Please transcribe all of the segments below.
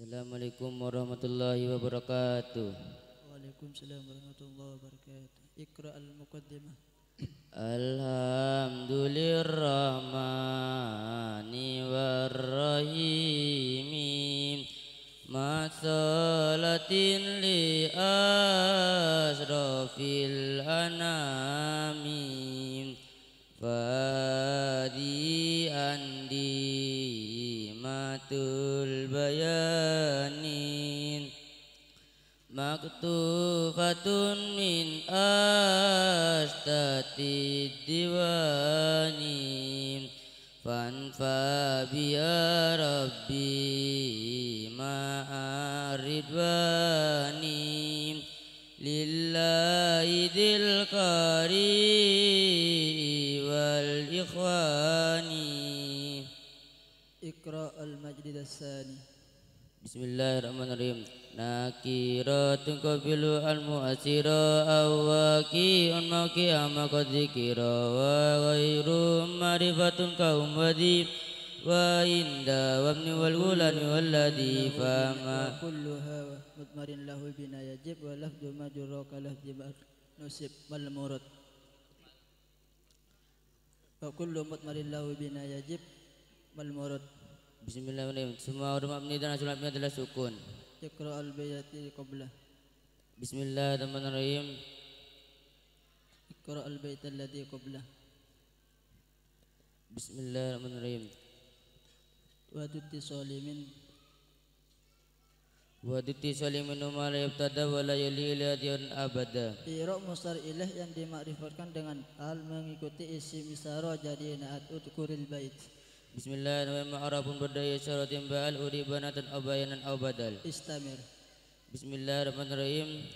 Assalamualaikum warahmatullahi wabarakatuh. Waalaikumsalam warahmatullahi wabarakatuh. Iqra al-muqaddimah. Alhamdulillahirrahmani warrahimi masalatin li asrafil anami fadi andi matul bayanin maktufatun min astati diwani fanfa biya rabbi ma'aridwani lillahi dil qari wal ikhwani. Iqra al-majdid as-sani. Bismillahirrahmanirrahim. Nakiratun qabilu al-mu'asira awwaqi'un mawqi'a qad dzikira wa ghairu marifatun kaum wadi wa inda wabni wal gulani walladhi fama kulluha mudmarin lahu bina yajib wa lafdu majrura ka lafdi nusib mal murad. Wa kullu mudmarin lahu bina yajib mal murad. Bismillahirrahmanirrahim. Semua huruf mabni dan asal mabni adalah sukun. Iqra al-bayati qablah. Bismillahirrahmanirrahim. Iqra al-bayt alladhi qablah. Bismillahirrahmanirrahim. Wa tuttisali min Wa dittisali min ma la yabtada wa la yali ila abada. I'rab mustar ilah yang dimakrifatkan dengan al mengikuti isim isyarah jadi naat udkuril bait. Bismillahirrahmanirrahim. Ma'arabun berdaya syaratin ba'al uribanatan aw bayanan aw badal. Istamir. Bismillahirrahmanirrahim.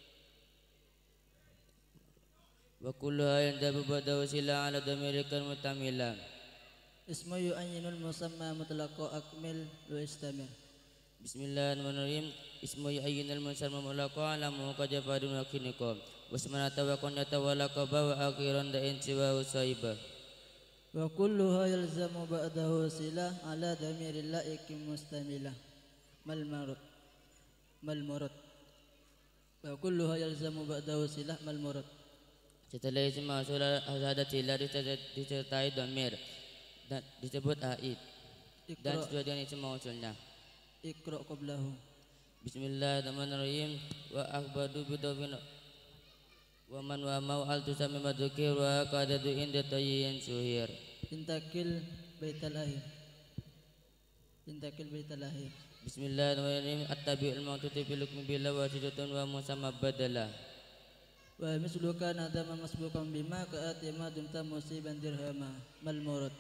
Wa kulluha yandabu ba'da wasila ala damirikan mutamila. Ismu yu'ayyinul musamma mutlaqo akmil wa istamir. Bismillahirrahmanirrahim. Ismu yu'ayyinul musamma mutlaqo alamu kajafadun wa kinikum. Wasmanata wa kunyata wa laqaba wa akhiran da'in siwa usaibah. Wa kulluha yalzamu ba'dahu silah ala dhamiril la'ikim mustamilah mal murad. Wa kulluha yalzamu ba'dahu silah mal murad. Setelah isim mausul ada silah disertai dhamir dan disebut aid dan sesuai dengan isim mausulnya. Iqra qablahu. Bismillahirrahmanirrahim. Wa akhbadu bidawin wa man wa mau'al tusami madukir wa qadadu inda tayyin suhir. Intakil baital akhir. Intakil baital akhir. Bismillahirrahmanirrahim. At-tabi'ul maqtuti fil hukmi bila wasidatun wa musamma badala. Wa misluka nadama masbukan bima ka'atima dumta musiban dirhama mal murad.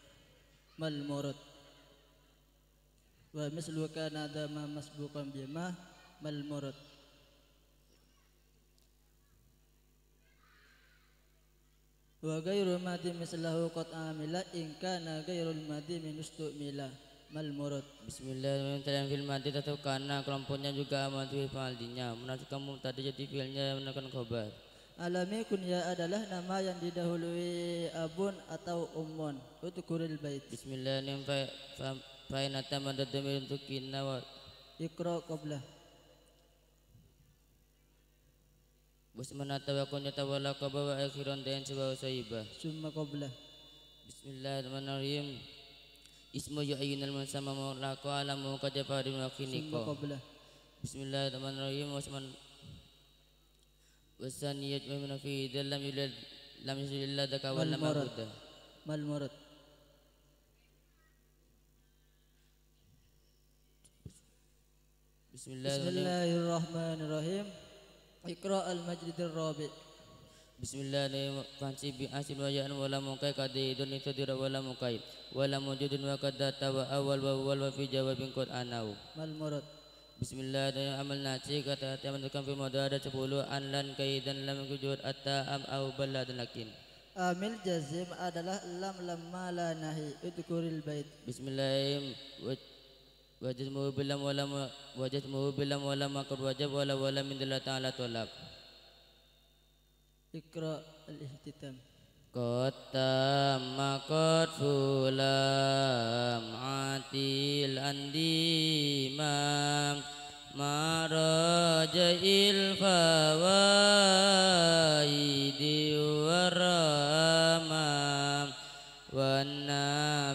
Wa misluka nadama masbukan bima mal murad. Wa ghairu madi mislahu qad amila in kana ghairul madi min ustumila mal murad. Bismillahirrahmanirrahim. Dalam fil madi atau kana kelompoknya juga amatu faldinya menasukkan mubtada jadi fi'ilnya menakan khabar. Alami kunya adalah nama yang didahului abun atau ummun. Udkuril bait. Bismillahirrahmanirrahim. Fa'inata madad damir untuk kinna wa Iqra qablah. Wasmanata wa kunyata wa laqaba wa akhiran da'in siwa usaibah. Summa qablah. Bismillahirrahmanirrahim. Ismu yu'ayyinal musamma mutlaqo alamu kajafadun wa Summa kinikum. qablah. Bismillahirrahmanirrahim. Wasaniyat wa min fi lam yulad lam yusillah daka wa lam abuda. Mal murad. Bismillahirrahmanirrahim. Iqra al-majlidir rabi'. Bismillahirrahmanirrahim. Fansi bi asin wa ya'an wa lam mukai kadidun itadira wa lam mukai wa lam wujudun wa kadata wa awal wa fi jawabin qad anau. Mal murad. Bismillahirrahmanirrahim. Amal naci kata hati menentukan fi mudhari 10 an lan kaidan lam wujud atta am au balad lakin. Amil jazim adalah lam lamma la nahi. Udkuril bait. Bismillahirrahmanirrahim. Wajadmuhu bilam wala makar wajab wala min dalla ta'ala tolab. Iqra al-ihtitam. Kota makot fulam atil andimam marajail fawaidi waramam wanam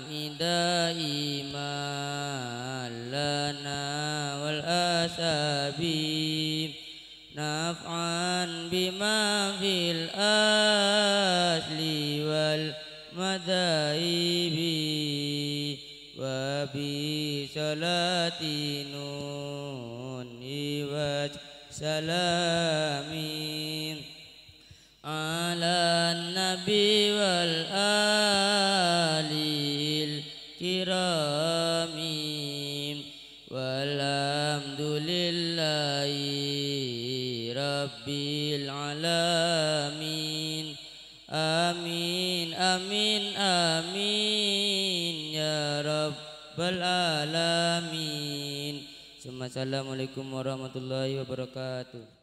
iman lana wal asabi naf'an bima fil asli wal madaibi wa bi salati nuni wa salamin ala nabi wal alil kirami walhamdulillahi rabbil alamin amin amin amin ya rabbal alamin. Assalamualaikum warahmatullahi wabarakatuh.